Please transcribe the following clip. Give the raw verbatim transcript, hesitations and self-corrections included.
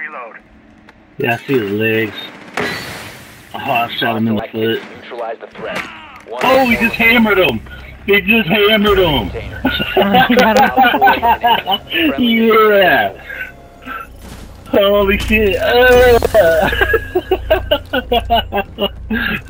Reload. Yeah, I see the legs. Oh, I shot him in the foot. Neutralize the threat. One Oh, he just hammered him! He just hammered him! Yeah! Holy shit! Uh.